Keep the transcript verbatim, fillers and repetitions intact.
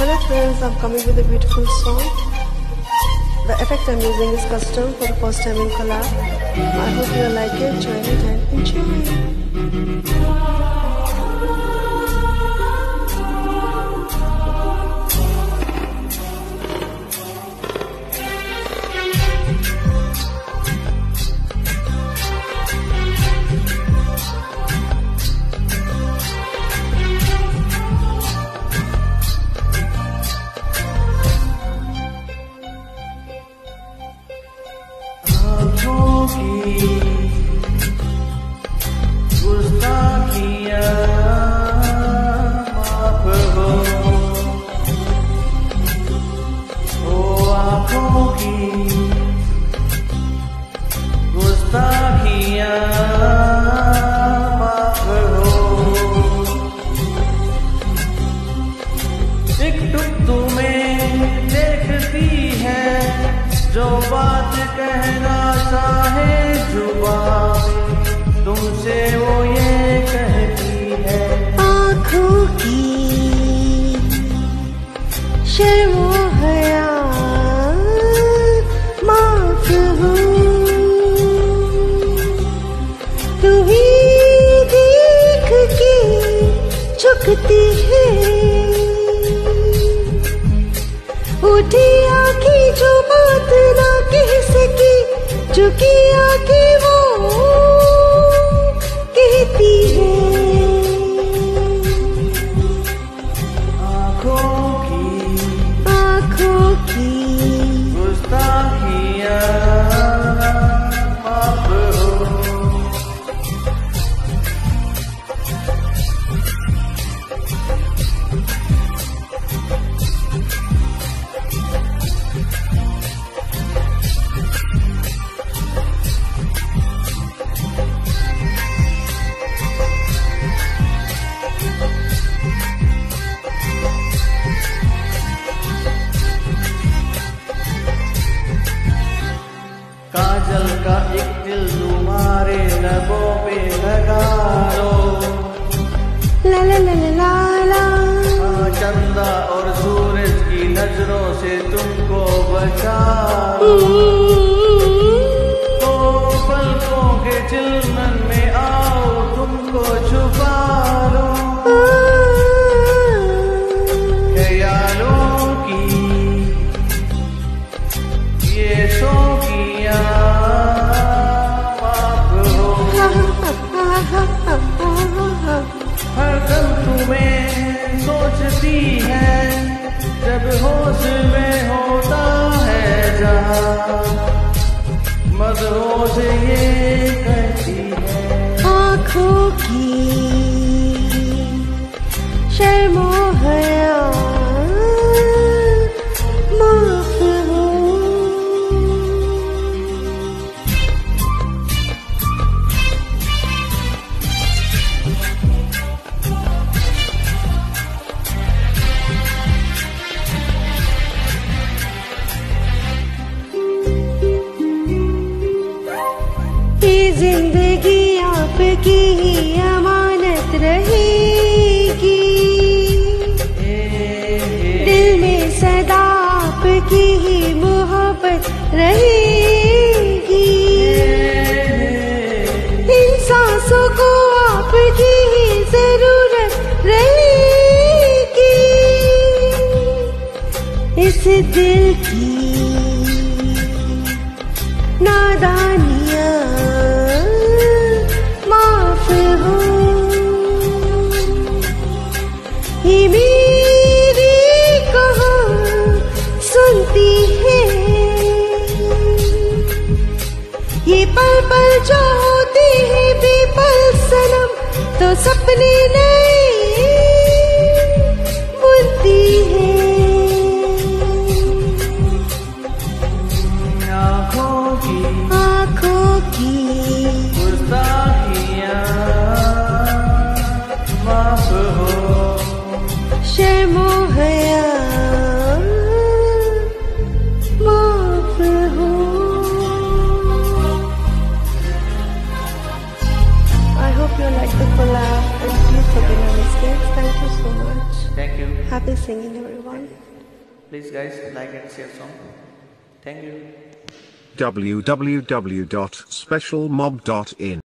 Hello friends, I'm coming with a beautiful song. The effect I'm using is custom for the first time in collab. I hope you like it, join it and enjoy. जो बात कहना चाहे जुबान तुमसे वो ये कहती है। आँखों की शर्मो हया माफ हो, तू ही देख के झुकती है। उठी आँखें जो बात ना कह सकी, झुकी आँखें वो कहती है। आँखों की आँखों की गुस्ताखियाँ माफ हो। काजल का एक दिल तुम्हारे लबों पे लगा लो, ला ला ला ला ला ला। चंदा और सूरज की नजरों से तुमको बचा लो। तो पलकों के चिलमन में आओ तुमको छुपा लो। ख्यालों की ये शौकियाँ माफ हो। हर दम तुम्हें सोचती है जब होश में होता है जहाँ, मदहोश ये कहती है। आँखों की शर्मो हया माफ हो। ये जिंदगी आपकी ही अमानत रहेगी, दिल में सदा आपकी ही मोहब्बत रहेगी। इन सांसों को आपकी ही जरूरत रहेगी। इस दिल की नादानियाँ माफ हो। ये मेरी कहाँ सुनती है, ये पल पल जो होते हैं बेपल सनम, तो सपने नए बुनती है। आँखों की आँखों की गुस्ताखियाँ माफ हो। शर्मो हया माफ हो। I hope you like the collab and please forgive my mistakes. Thank you so much. Thank you. Happy singing, everyone. Please guys, like and share song. Thank you. w w w dot special mob dot in